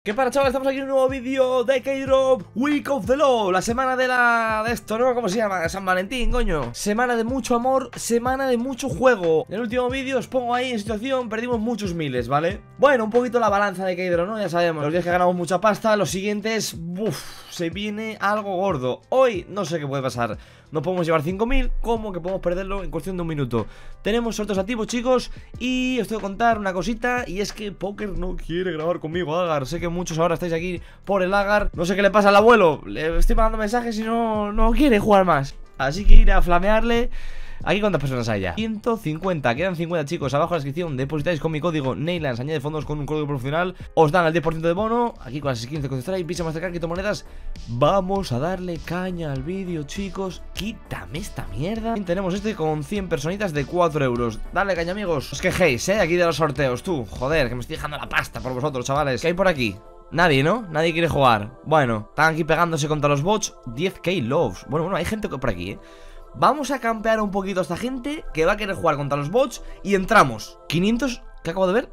¿Qué para, chavales? Estamos aquí en un nuevo vídeo de K-Drop Week of the Law. La semana de esto, ¿no? ¿Cómo se llama? San Valentín, coño. Semana de mucho amor, semana de mucho juego. En el último vídeo os pongo ahí en situación, perdimos muchos miles, ¿vale? Bueno, un poquito la balanza de K-Drop, ¿no? Ya sabemos, los días que ganamos mucha pasta, los siguientes, se viene algo gordo. Hoy no sé qué puede pasar. No podemos llevar 5000, como que podemos perderlo en cuestión de un minuto. Tenemos sorteos activos, chicos, y os tengo que contar una cosita, y es que Poker no quiere grabar conmigo, Agar. Sé que muchos ahora estáis aquí por el Agar. No sé qué le pasa al abuelo, le estoy mandando mensajes y no quiere jugar más. Así que ir a flamearle. ¿Aquí cuántas personas hay ya? 150, quedan 50, chicos. Abajo en la descripción depositáis con mi código Neylands, añade fondos con un código promocional, os dan el 10% de bono. Aquí con las skins de Counter-Strike, Visa, Mastercard, criptomonedas. Vamos a darle caña al vídeo, chicos. Quítame esta mierda. Tenemos este con 100 personitas de 4 euros. Dale caña, amigos. Os quejéis, aquí de los sorteos, tú. Joder, que me estoy dejando la pasta por vosotros, chavales. ¿Qué hay por aquí? Nadie, ¿no? Nadie quiere jugar. Bueno, están aquí pegándose contra los bots. 10k loves. Bueno, hay gente por aquí, Vamos a campear un poquito a esta gente que va a querer jugar contra los bots. Y entramos. 500, ¿qué acabo de ver?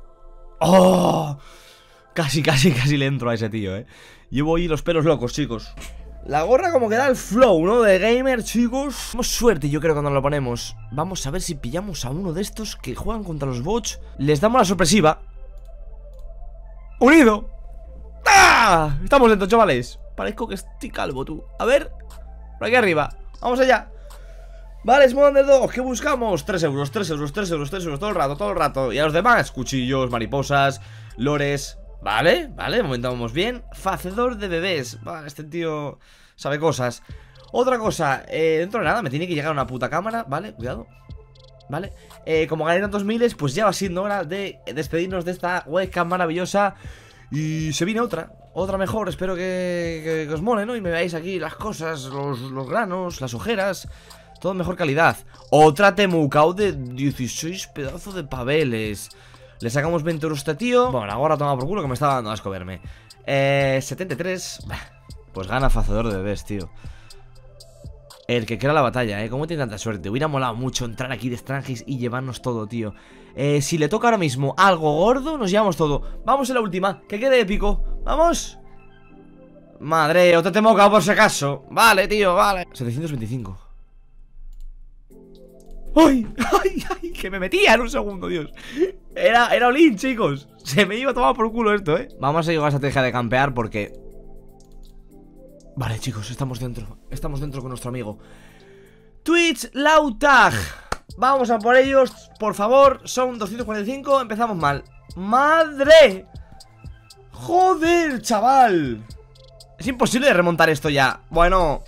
¡Oh! Casi le entro a ese tío, Llevo ahí los pelos locos, chicos. La gorra como que da el flow, ¿no? De gamer, chicos. Tenemos suerte, yo creo, cuando lo ponemos. Vamos a ver si pillamos a uno de estos que juegan contra los bots. Les damos la sorpresiva. ¡Unido! ¡Ah! Estamos dentro, chavales. Parezco que estoy calvo, tú. A ver, por aquí arriba. Vamos allá. Vale, Small Underdog, ¿qué buscamos? 3 euros, 3 euros, 3 euros, 3 euros, todo el rato. Y a los demás, cuchillos, mariposas, lores. Vale, de momento vamos bien. Facedor de bebés. Vale, este tío sabe cosas. Otra cosa, dentro de nada me tiene que llegar una puta cámara. Vale, cuidado. Vale, como gané tantos miles, pues ya va siendo hora de despedirnos de esta webcam maravillosa. Y se viene otra mejor, espero que os mole, ¿no? Y me veáis aquí las cosas, los granos, las ojeras, todo de mejor calidad. Otra Temucao de 16 pedazos de paveles. Le sacamos 20 euros a este tío. Bueno, ahora toma por culo que me estaba dando asco verme. 73. Pues gana Facedor de bebés, tío. El que crea la batalla, ¿cómo tiene tanta suerte? Hubiera molado mucho entrar aquí de Strangis y llevarnos todo, tío. Si le toca ahora mismo algo gordo, nos llevamos todo. Vamos en la última, que quede épico. ¡Vamos! Madre, otra Temucao por si acaso. Vale, tío, vale. 725. ¡Ay! Que me metía en un segundo, Dios. Era all-in, chicos. Se me iba a tomar por culo esto, Vamos a seguir con la estrategia de campear porque... Vale, chicos, estamos dentro con nuestro amigo Twitch Lautag. Vamos a por ellos, por favor. Son 245, empezamos mal. ¡Madre! ¡Joder, chaval! Es imposible de remontar esto ya. Bueno,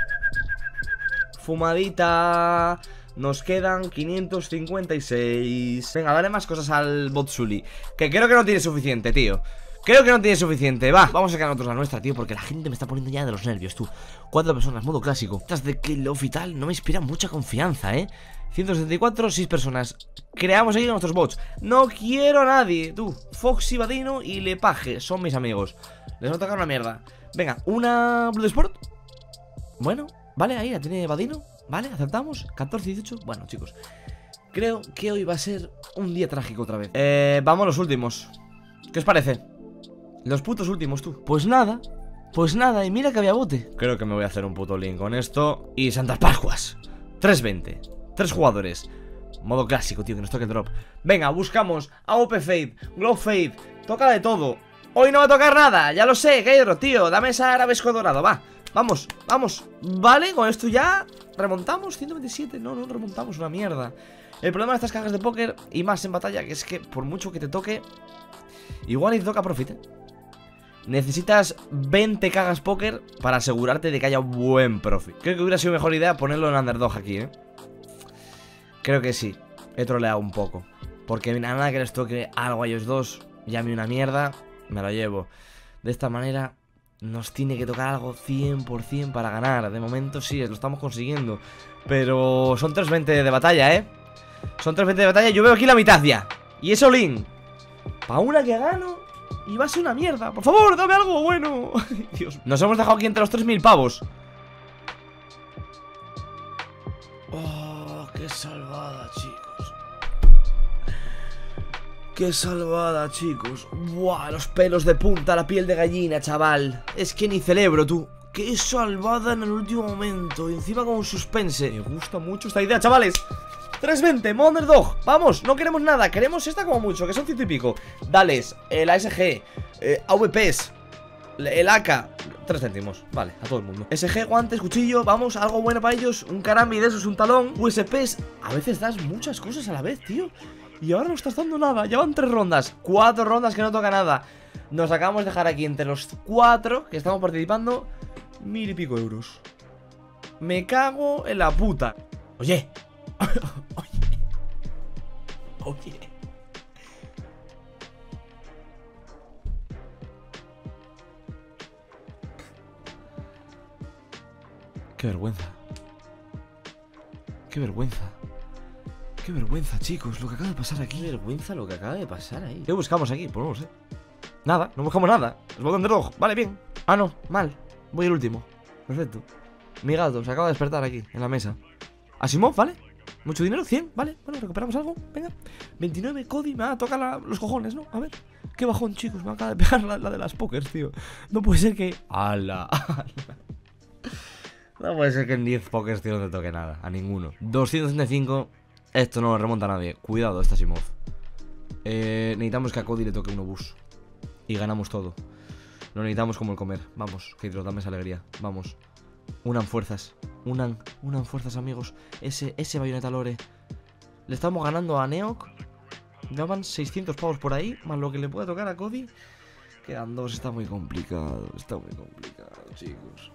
fumadita. Nos quedan 556. Venga, dale más cosas al Botsuli, que creo que no tiene suficiente, tío. Creo que no tiene suficiente, vamos a quedar nosotros la nuestra, tío, porque la gente me está poniendo ya de los nervios, tú. 4 personas, modo clásico. Estas de Kill Off y tal no me inspiran mucha confianza, 174, 6 personas. Creamos aquí nuestros bots. No quiero a nadie, tú. Foxy, Vadino y Lepage son mis amigos. Les va a tocar una mierda. Venga, una Bloodsport. Bueno, vale, ahí la tiene Vadino. Vale, acertamos, 14, 18. Bueno, chicos, creo que hoy va a ser un día trágico otra vez. Vamos los últimos. ¿Qué os parece? Los putos últimos, tú. Pues nada, y mira que había bote. Creo que me voy a hacer un puto link con esto. Y Santas Pascuas 320, 3 jugadores. Modo clásico, tío, que nos toque el drop. Venga, buscamos AOP Fade, Glow Fade. Toca de todo. Hoy no va a tocar nada, ya lo sé, Gaydro, tío. Dame esa arabesco dorado, va. Vamos. Vale, con esto ya remontamos. 127, no remontamos una mierda. El problema de estas cajas de póker y más en batalla, que es que por mucho que te toque, igual y te toca profit, Necesitas 20 cajas póker para asegurarte de que haya buen profit. Creo que hubiera sido mejor idea ponerlo en underdog aquí, Creo que sí. He troleado un poco. Porque nada que les toque algo a ellos dos, llame una mierda, me lo llevo. De esta manera nos tiene que tocar algo 100% para ganar. De momento sí, lo estamos consiguiendo. Pero son 320 de batalla, Son 320 de batalla, yo veo aquí la mitad ya. Y es all-in. Pa' una que gano y va a ser una mierda. Por favor, dame algo bueno. Dios, nos hemos dejado aquí entre los 3000 pavos. Oh, qué salvada, chicos. Qué salvada, chicos. Buah, los pelos de punta, la piel de gallina, chaval. Es que ni celebro, tú. Qué salvada en el último momento. Y encima con un suspense. Me gusta mucho esta idea, chavales. 320, Modern Dog. Vamos, no queremos nada. Queremos esta como mucho, que son 100 y pico. Dales, el ASG, AVPs, el AK. 3 céntimos, vale, a todo el mundo. SG, guantes, cuchillo, vamos, algo bueno para ellos. Un carambi de esos, un talón. USPs, a veces das muchas cosas a la vez, tío. Y ahora no estás dando nada, ya van 3 rondas 4 rondas que no toca nada. Nos acabamos de dejar aquí entre los 4 que estamos participando 1000 y pico euros. Me cago en la puta. Oye. Oye. Qué vergüenza. Qué vergüenza. Qué vergüenza, chicos, lo que acaba de pasar aquí. Qué vergüenza lo que acaba de pasar ahí. ¿Qué buscamos aquí? Pues no lo sé. Nada, no buscamos nada. Es botón de reloj, vale, bien. Ah, no, mal. Voy el último. Perfecto. Mi gato se acaba de despertar aquí, en la mesa. Asimov, ¿vale? Mucho dinero, 100, vale. Bueno, recuperamos algo, venga. 29, Cody, me va a tocar los cojones, ¿no? A ver. Qué bajón, chicos, me acaba de pegar la de las pokers, tío. No puede ser que... ¡Hala! No puede ser que en 10 pokers, tío, no te toque nada. A ninguno. 235... Esto no lo remonta a nadie. Cuidado, esta Asimov. Necesitamos que a Cody le toque un obús. Y ganamos todo. Lo necesitamos como el comer. Vamos, que dame esa alegría. Vamos. Unan fuerzas. Unan fuerzas, amigos. Ese Bayonetta Lore. Le estamos ganando a Neok. Ya van 600 pavos por ahí. Más lo que le puede tocar a Cody. Quedan 2. Está muy complicado. Está muy complicado, chicos.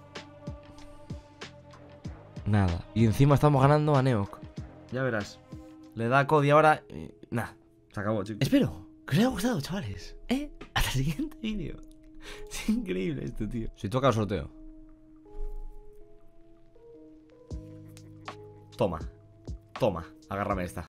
Nada. Y encima estamos ganando a Neok. Ya verás. Le da a Cody ahora. Nah, se acabó, chicos. Espero que os haya gustado, chavales. Hasta el siguiente vídeo. Es increíble esto, tío. Si toca el sorteo. Toma. Toma. Agárrame esta.